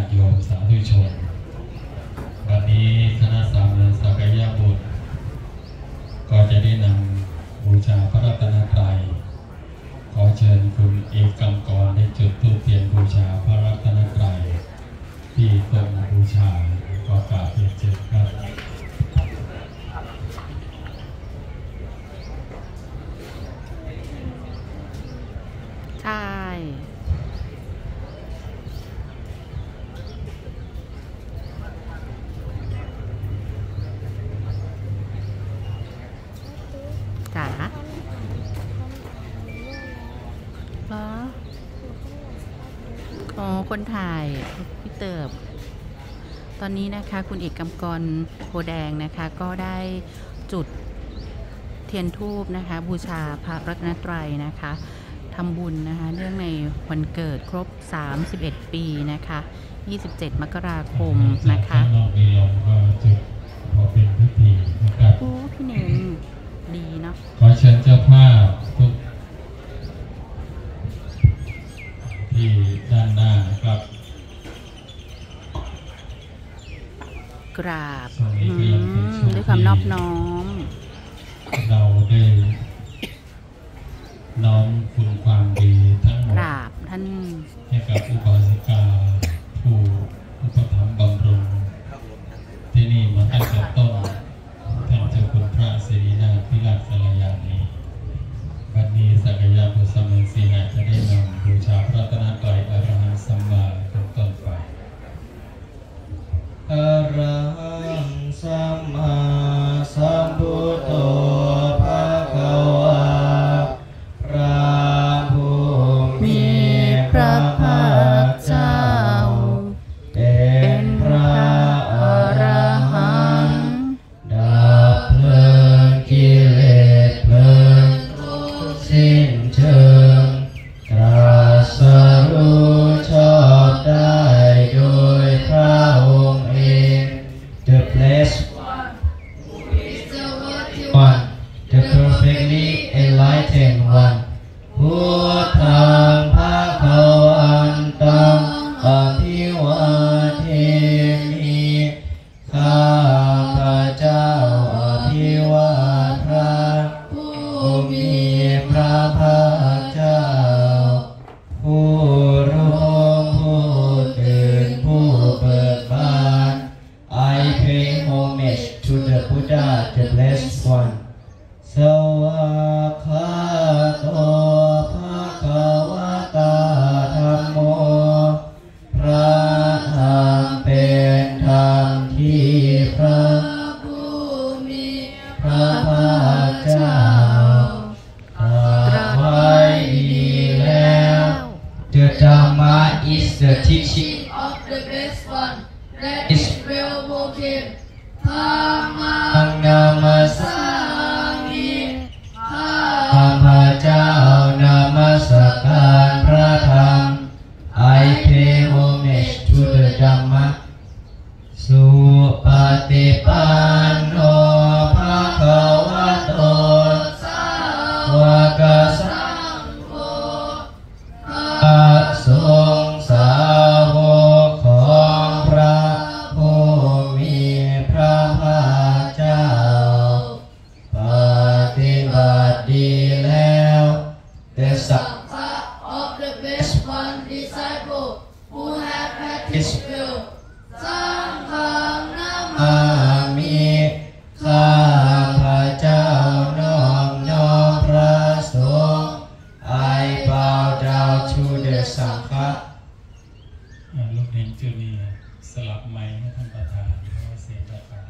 ติโยมสาธุชนวันนี้คณะสามเณรสักยะบุตรก็จะได้นำบูชาพระรัตนตรัยขอเชิญคุณเอกกำกรได้จุดธูปเทียนบูชาพระรัตนตรัยที่ตรงบูชาขอกราบเรียนเชิญครับใช่จ๋าเหรออ๋อคนถ่ายพี่เติบตอนนี้นะคะคุณเอกกำกรโพแดงนะคะก็ได้จุดเทียนธูปนะคะบูชาพระรัตนตรัยนะคะทำบุญนะคะเนื่องในวันเกิดครบ31ปีนะคะ27มกราคมนะคะพอเป็นพิธีนะครับโอ้พี่เน่งดีเนาะขอเชิญเจ้าภาพทุกที่ด้านหน้านะครับกราบด้วยความนอบน้อมเราได้น้อมคุณความดีทั้งหมดกราบท่านให้กับอุบาสิกาผู้อุปถัมภ์บำรุงที่นี่มาตั้งแต่ต้นท่านเจ้าคุณพระศรีนาถพิราชกัลยาณีวันนี้สักยะบุตรสมิงสีหะจะได้นำบูชาพระรัตนตรัยอรหันต์สัมมาเป็นต้นไปอรหังสัมมาสัมพุทโธภะคะวะพระผู้มีพระภาคเจ้าเป็นพระอรหันต์ดับเพลิงกิเลสเพลิงทุกข์สิ้นเชิงตรัสรู้ชอบได้โดยพระองค์เอง The blessed one the perfectly enlightened one พุทธังภคะวันตังอภิวาเทมิข้าพระเจ้าอภิวาทพระผู้มีพระภาคเจ้าผู้รู้ผู้ตื่นผู้เบิกบาน I pay homage to the Buddha the blessed one สวากขาโตภะคะวะตาธัมโมพระธรรมเป็นธรรมที่พระผู้มีพระภาคเจ้าตรัสไว้ดีแล้ว The Dhamma is the teaching of the best one that is well spoken ธัมมังนามัสสามิข้าพเจ้านมัสการพระธรรม I pay homage to the Dhamma สุปฏิปันโนภะคะวะโตสาวกสังโฆพระสงฆ์สาวกของพระผู้มีพระภาคเจ้าปฏิบัติดีแล้ว The Sangha of the best one disciple who have practiced well สังฆังนามามิข้าพระเจ้านอบน้อมพระสงฆ์ I bow down to the Sangha ลูกเห็นจุดนี้สลับไม้ให้ท่านประธานเพราะว่าเสียงประธาน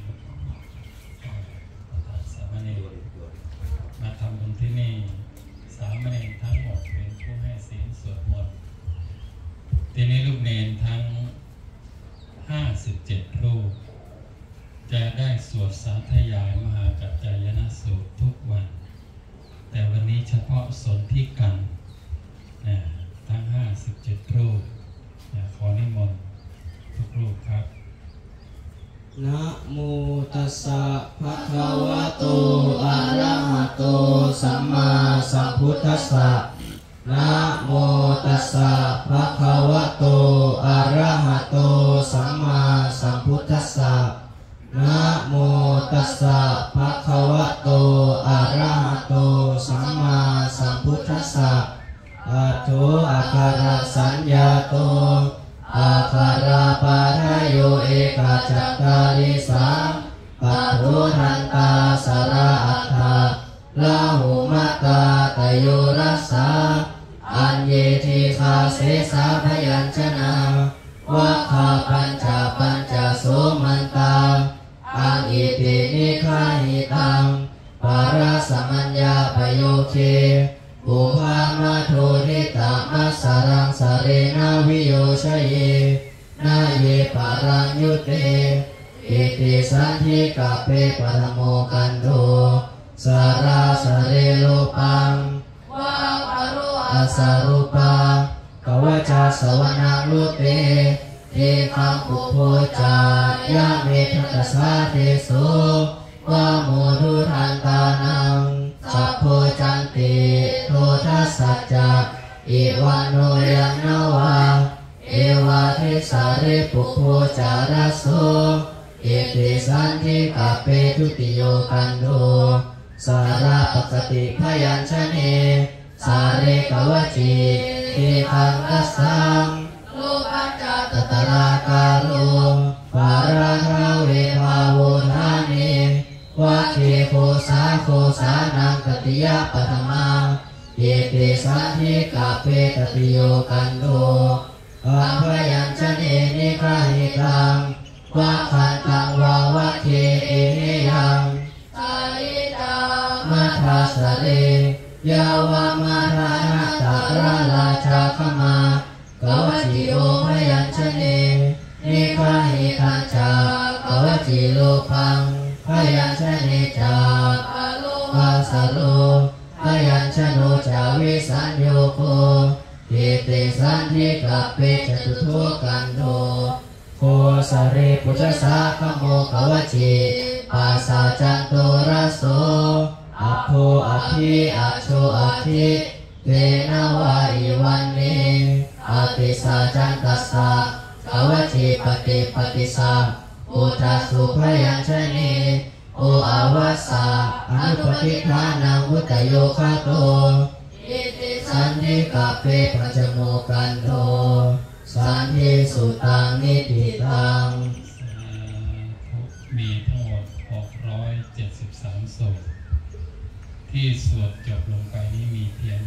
ประธานสามเณรมาทำบุญที่นี่สามเณรทั้งหมดเป็นผู้ให้ศีลสวดมนต์ทีนี้ลูกเนรทั้ง57รูปจะได้สวดสาธยายมหากัจจายนสูตรทุกวันแต่วันนี้เฉพาะสนธิกันทั้ง57รูปขอนิมนต์ทุกรูปครับนะโมตัสสะภะคะวะโตอะระหะโตสัมมาสัมพุทธัสสะนะโมตัสสะภะคะวะโตอะระหะโตสัมมาสัมพุทธัสสะนะโมตัสสะภะคะวะโตอะระหะโตสัมมาสัมพุทธัสสะอะโตอะคาระสัญญาโตอะคาราปาทะโยเอกาจัตตาริสังปัทโธทันตาสระอัตถาลาหุมัตตาตโยรัสสาอัญเยทิคาเสสาพยัญชนะวะคาปัญจโสมันตาอังอิตินิฆาหิตังปาราสมัญญาปโยเคปุพามาโทริตามัสสารังสเรนาวิโยชเยนาเยปารังยุเตอิติสันทิกาเปปะโมกันโตสาราสเรโลปังวะปะโรอาสารุปากวจาสวนาลุเตเทคังอุโภจายะเมทัสสะเทโสวะโมทุทันตานังสัพโพจันติโททัสสัจจะอิวะโนยังนวาเอวะเทสาเรปุโภจารัสโสอิติสันทิกาเปทุติโยกันโตสาราปกติพยัญชเนสาเรกวจีเทคังกัสสังโลปัจจตตราการโลปาราทาเวภาโวทานิวัคเคโคสานังกติยะปัทมาเยติสันทิกาเปตติโยกันโตอัมพยัญชเนนิฆาหิตังวะคันตังวะวะเคเอเฮยังสาลิตังมัทธาสเรยาวามาทานาตาราราชาขมากวจิโอพยัญชเนนิฆาหิทันจากวจิโลพังพยัญชเนจากวาสโรพยัญชโนจาวิสัญโยโคทิติสันทิกาเปจตุโทกันโตโคสเรปุจสาขโมกวจิปัสสะจันโตรัสโสอโภอภิอโชอภิเตนะวะอิวันนิอติสาจันตัสสะกวจิปฏิสาอุทัสสุพยัญชเนโออาวาสาอนุปติทานังวุตโยคาโตอิติสันทิกาเปปัญจโมกันโตสันทิสุตังนิติตังมีทั้งหมด673ศพที่สวดจบลงไปนี้มีเพียง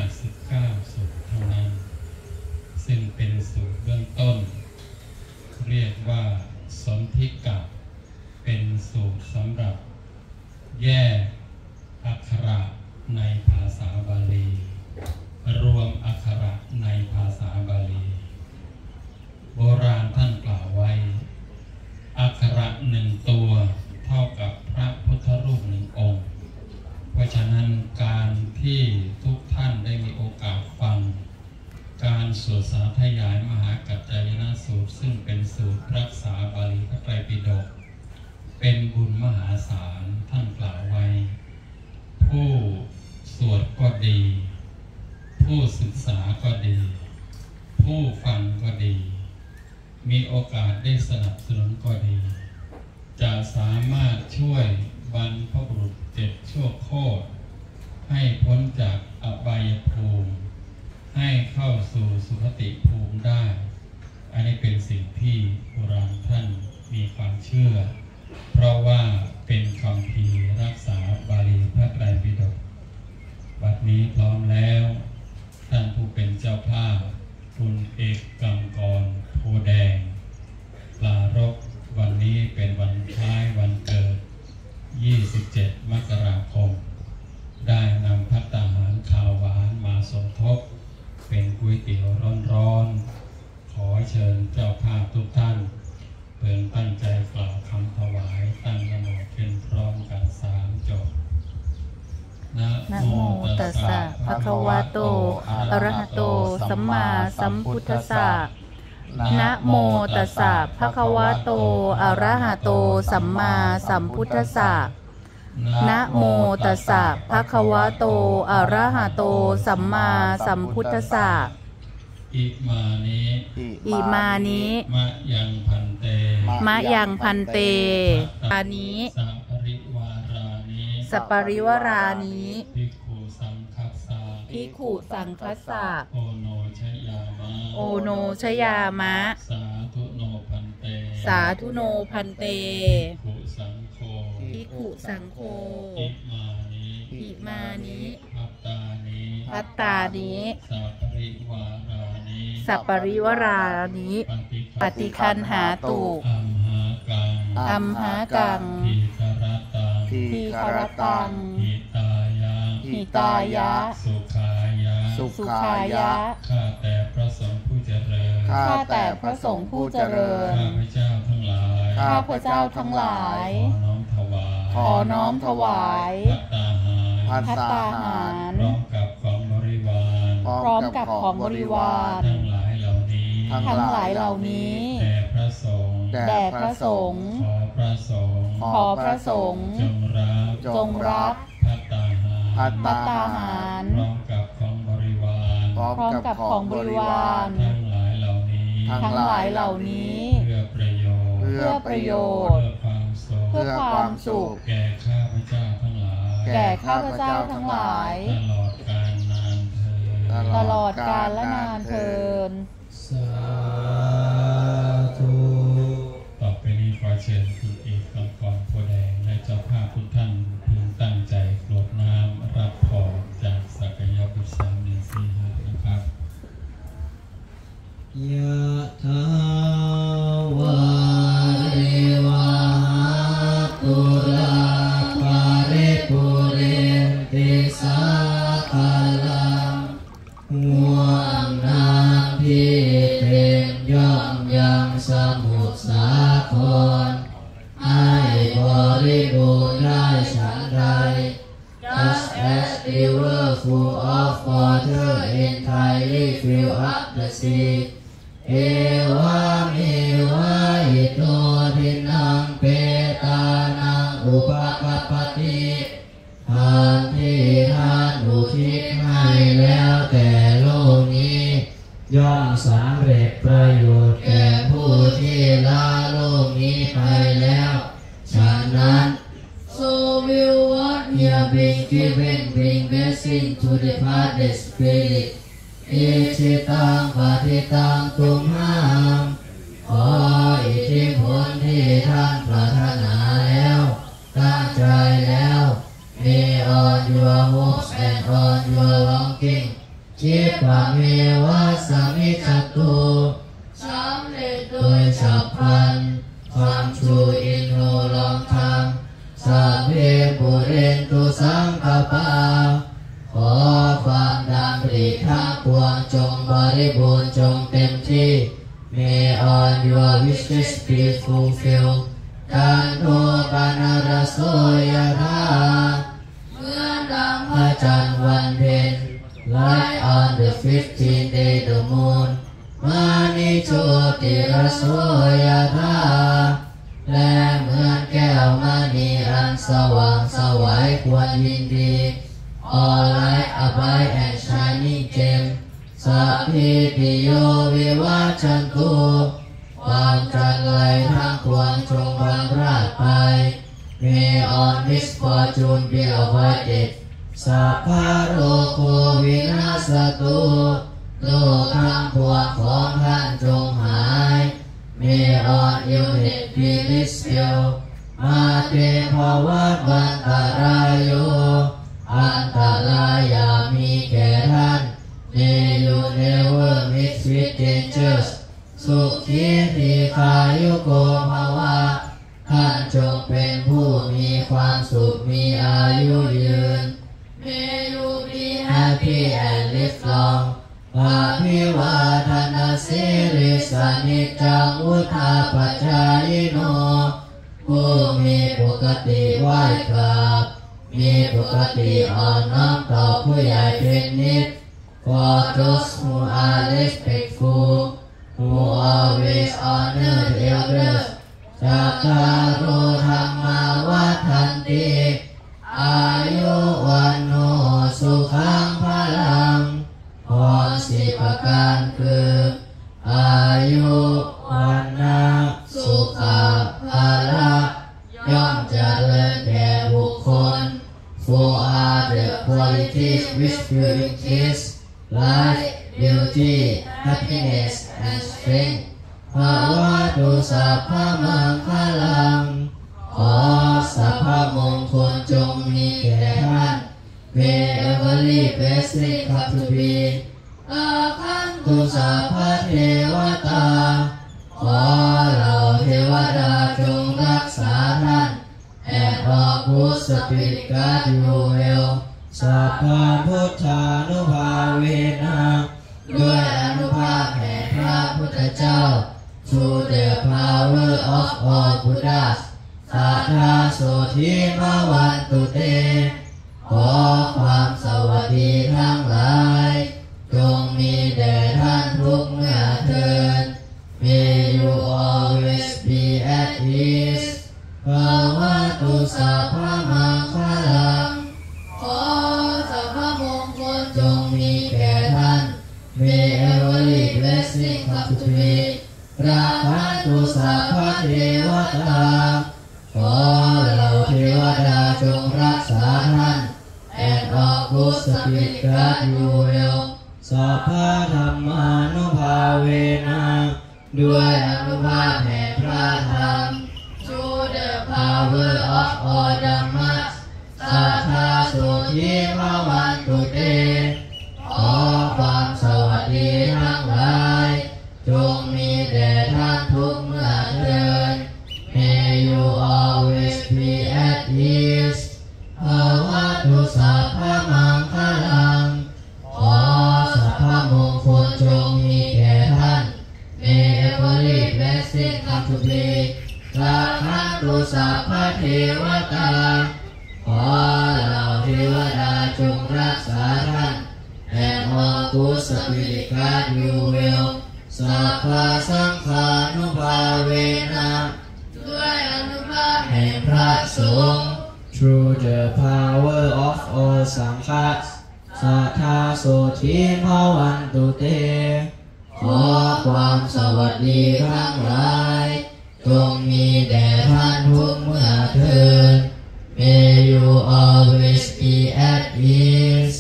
59ศพเท่านั้นซึ่งเป็นสูตรเบื้องต้นเรียกว่าสนธิกะเป็นสูตรสำหรับแยกอักขระในภาษาบาลีรวมอักขระในภาษาบาลีโบราณท่านกล่าวไว้อักขระหนึ่งตัวเท่ากับพระพุทธรูปหนึ่งองค์เพราะฉะนั้นการที่ทุกท่านได้มีโอกาสฟังการสวดสาธยายมหากัจจายนะสูตรซึ่งเป็นสูตรรักษาบาลีพระไตรปิฎกเป็นบุญมหาศาลท่านกล่าวไว้ผู้สวดก็ดีผู้ศึกษาก็ดีผู้ฟังก็ดีมีโอกาสได้สนับสนุนก็ดีจะสามารถช่วยบรรพบุรุษ7ชั่วโคตรให้พ้นจากอบายภูมิให้เข้าสู่สุคติภูมิได้อันนี้เป็นสิ่งที่โบราณท่านมีความเชื่อเพราะว่าเป็นคำพีร์รักษาบาลีพระไตรปิฎกบัดนี้พร้อมแล้วท่านผู้เป็นเจ้าภาพคุณเอกกำกรโพแดงปรารภวันนี้เป็นวันคล้ายวันเกิด27 มกราคมได้นำภัตตาหารข้าวหวานมาสมทบเป็นก๋วยเตี๋ยวร้อนๆขอเชิญเจ้าภาพทุกท่านเพิ่งตั้งใจกล่าวคำถวายตั้งนะโมขึ้นพร้อมกัน3 จบนะโมตัสสะภะคะวะโตอะระหะโตสัมมาสัมพุทธัสสะนะโมตัสสะภะคะวะโตอะระหะโตสัมมาสัมพุทธัสสะนะโมตัสสะภะคะวะโตอะระหะโตสัมมาสัมพุทธัสสะอิมานิมะยังพันเตอานิสัปริวารานิภิกขุสังคัสสะโอโนชยามะสาธุโนพันเตภิกขุสังโฆอิมานิพัตตานิสัปปริวารานิปฏิคันหาตุอัมหากังทีคารตังหิตายะสุขายะข้าแต่พระสงฆ์ผู้เจริญข้าพเจ้าทั้งหลายขอน้อมถวายภัตตาหารพร้อมกับของบริวารทั้งหลายเหล่านี้แด่พระสงฆ์ขอพระสงฆ์จงรับภัตตาหารพร้อมกับของบริวารทั้งหลายเหล่านี้เพื่อประโยชน์เพื่อความสุขแก่ข้าพเจ้าทั้งหลายตลอดกาลและนานเทินสาธุต่อไปนี้ขอเชิญคุณเอกกำกรโพแดงและเจ้าภาพทุกท่านพึงตั้งใจกรวดน้ำรับพรจากสักยะบุตรสามีสีหานะครับยะถาวาริวหาปุราปาริปุเรนติสาคาลังง่วงนางที่เป็นย่อมยังสมุทรสาครให้บริบูรณ์ได้ฉันใด Just as the river full of water entirely fill up the sea เอวามิวะหิโตทินังเปตานังอุปกัปปติทานที่ท่านอุทิศให้แล้วแต่โลกนี้ย่อมสำเร็จประโยชน์แก่ผู้ที่ละโลกนี้ไปแล้วฉะนั้น So will what here being given bring blessing to the departed spirit อิทิตังปฏิตังตุมหังขออิทธิพลที่ท่านปรารถนาแล้วตั้งใจแล้ว May on your hopes and on your longing จิตวะเมวะสมิจตุสำเร็จโดยฉับพลัน Come true in no long time สัพเพปุเรนตุสังคปาขอความดำริทั้งปวงจงบริบูรณ์จงเต็มที่ May all your wishes be fulfilled กันโทปนรโสยธาเหมือนดังพระจันทร์วันเพ็ญ Like on the 15th day the moon มานิโชติรโสยธาและเหมือนแก้วมณีอันสว่างไสวควรยินดี All like a bright and shining gem สัพพิติโยวิวัชชันตุความจันไรทั้งปวงจงพลันพรากไป May all misfortune be avoided สัพพะโรโควินาศตุโรคทั้งปวงของท่านจงหาย May all illness be dispelled มาเตภวัตวันตรายโยอันตรายอย่ามีแก่ท่าน May you never meet with dangers สุขีทีขายุโกภวะท่านจงเป็นผู้มีความสุขมีอายุยืน May you be happy and live long ภาพิวาทนาสิริสานิจังอุทาปัจจายโนผู้มีปกติไหว้กราบมีปกติอ่อนน้อมต่อผู้ใหญ่เป็นนิจ For those who are respectful who always honor the elders จัตตารุธัมมาวัฏันติยุวันนะสุขภาละย่อมเจริญแก่บุคคล For are the qualities which purifies life, beauty, happiness, and strength. ภาวะตุสัพพะมังคลังขอสัพพะมงคลจงมีแก่ท่าน May every blessing come to be อาคันตุสัพพะเทวตาขอเหล่าเทวดาจงรักษาท่าน And all good spirit guard you well สัพพะพุทธานุภาเวนะด้วยอนุภาพแห่งพระพุทธเจ้า Through the power of all Buddhas สัทธาโสธิภวันตุเตขอความสวัสดีทั้งหลายจงมีแด่ท่านทุกเมื่อเทิน May you always be at ease ภาวะตุสัพพะมังคลังขอสัพพะมงคลจงมีแก่ท่าน May every blessing come to me ราคันตุสัพพะเทวตาขอเหล่าเทวดาจงรักษาท่าน And all good spirit guard you well สัพพะธรรมานุภาเวนะด้วยอนุภาพแห่งพระธรรม Through the power of all Dhammas สัทธาโสธิภวันตุเตขอความสวัสดีทั้งหลายจงมีแด่ท่านทุกเมื่อเทิน May you always be at ease ภาวะตุสัพพะมังคลังขอสัพพะมงคลจงมีแก่ท่าน May every blessing come to be ราคันตุสัพพะเทวตาขอเหล่าเทวดาจงรักษาท่าน And all good spirit guard you well สัพพะสังฆานุภาเวนะด้วยอนุภาพแห่งพระสงฆ์ Through the power of all Sanghas สัทธาโสธิภวันตุเตขอความสวัสดีทั้งหลายจงมีแด่ท่านทุกเมื่อเทิน May you always be at ease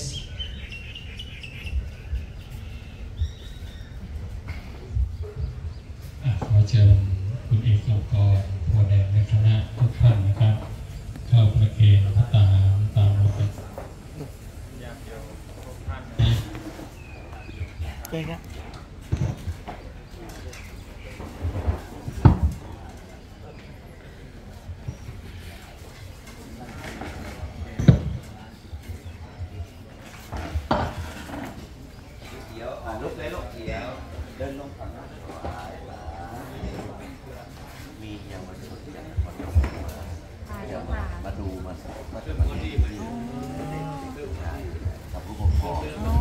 ขอเชิญคุณเอกอังกรโพแดงในคณะทุกท่านนะครับเข้าประเคนพระตามตามระเบียบเจ๊ครับลุกเลยลูกเดี๋ยวเดินลงฝั่งนั้นมียังมาดูมาดูมาดีกับผู้ปกครอง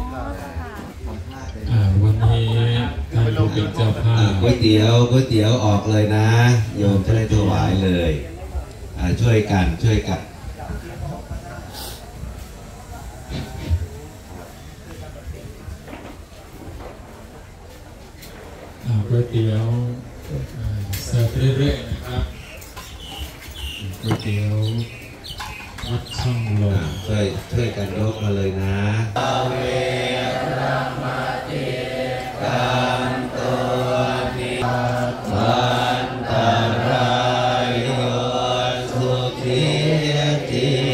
วันนี้ท่านผู้เป็นเจ้าภาพก๋วยเตี๋ยวออกเลยนะโยมจะได้ถวายเลยช่วยกันก๋วยเตี๋ยวเสิร์ฟเรื่อยๆนะครับก๋วยเตี๋ยววัดช่องลมช่วยกันยกมาเลยนะเวรมติกันตัวนิวันตรายโยสุขีติ